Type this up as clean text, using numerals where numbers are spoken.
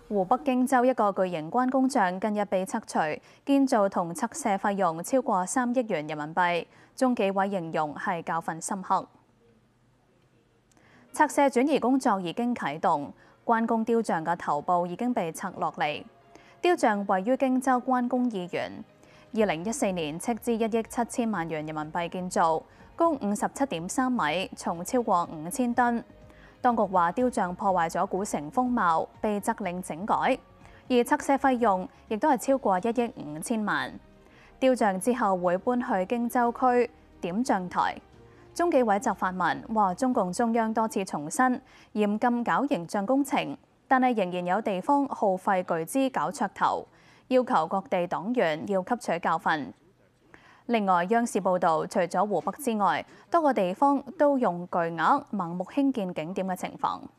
湖北荊州一個巨型關公像近日被拆除，建造同拆卸費用超過3億元人民幣。中紀委形容係教訓深刻。拆卸轉移工作已經啟動，關公雕像嘅頭部已經被拆落嚟。雕像位於荊州關公義園，2014年斥資1億7千萬元人民幣建造，高57.3米，重超過5000噸。當局話雕像破壞咗古城風貌，被責令整改，而拆卸費用亦都係超過1億5千萬。雕像之後會搬去荊州區點將台。中紀委就發文話，中共中央多次重申嚴禁搞形象工程，但係仍然有地方耗費巨資搞噱頭，要求各地黨員要吸取教訓。另外，央視報導，除咗湖北之外，多個地方都用巨額盲目興建景點嘅情況。